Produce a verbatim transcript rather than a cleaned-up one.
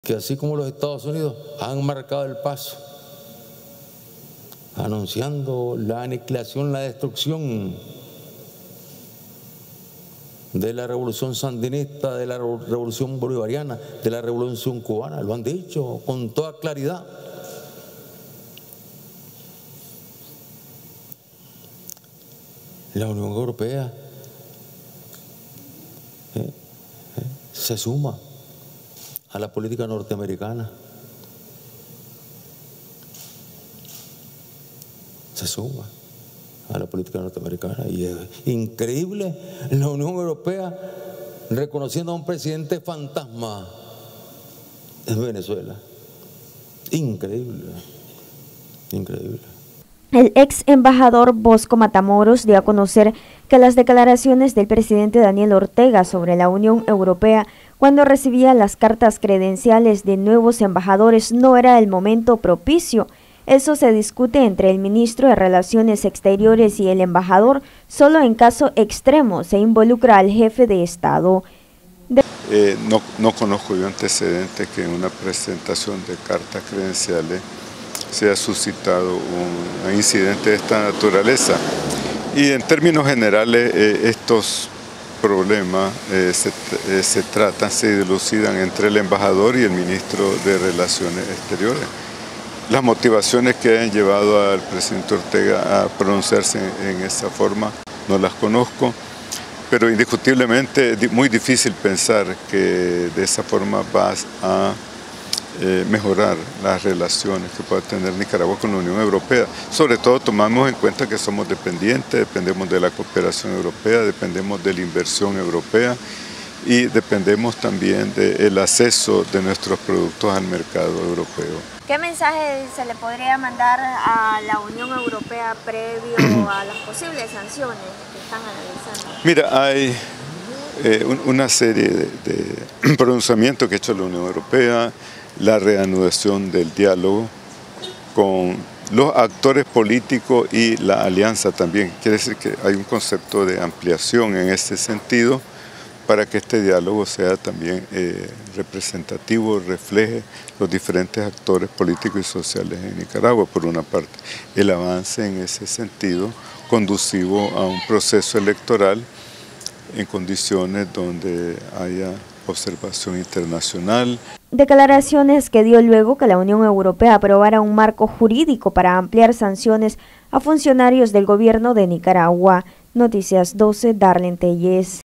que así como los Estados Unidos han marcado el paso, anunciando la aniquilación, la destrucción de la revolución sandinista, de la revolución bolivariana, de la revolución cubana, lo han dicho con toda claridad. La Unión Europea eh, eh, se suma a la política norteamericana, se suma a la política norteamericana, y es increíble la Unión Europea reconociendo a un presidente fantasma en Venezuela. Increíble, increíble. El ex embajador Bosco Matamoros dio a conocer que las declaraciones del presidente Daniel Ortega sobre la Unión Europea cuando recibía las cartas credenciales de nuevos embajadores no era el momento propicio. Eso se discute entre el ministro de Relaciones Exteriores y el embajador. Solo en caso extremo se involucra al jefe de Estado. De eh, no, no conozco yo antecedentes que en una presentación de cartas credenciales se ha suscitado un, un incidente de esta naturaleza. Y en términos generales, eh, estos problemas eh, se, eh, se tratan, se dilucidan entre el embajador y el ministro de Relaciones Exteriores. Las motivaciones que han llevado al presidente Ortega a pronunciarse en, en esa forma no las conozco, pero indiscutiblemente es muy difícil pensar que de esa forma vas a Eh, mejorar las relaciones que pueda tener Nicaragua con la Unión Europea. Sobre todo tomamos en cuenta que somos dependientes, dependemos de la cooperación europea, dependemos de la inversión europea y dependemos también del acceso de nuestros productos al mercado europeo. ¿Qué mensaje se le podría mandar a la Unión Europea previo a las posibles sanciones que están analizando? Mira, hay eh, un, una serie de, de pronunciamientos que ha hecho la Unión Europea, la reanudación del diálogo con los actores políticos y la alianza también. Quiere decir que hay un concepto de ampliación en ese sentido para que este diálogo sea también eh, representativo, refleje los diferentes actores políticos y sociales en Nicaragua, por una parte. El avance en ese sentido conducivo a un proceso electoral en condiciones donde haya observación internacional. Declaraciones que dio luego que la Unión Europea aprobara un marco jurídico para ampliar sanciones a funcionarios del gobierno de Nicaragua. Noticias doce, Darlene Telles.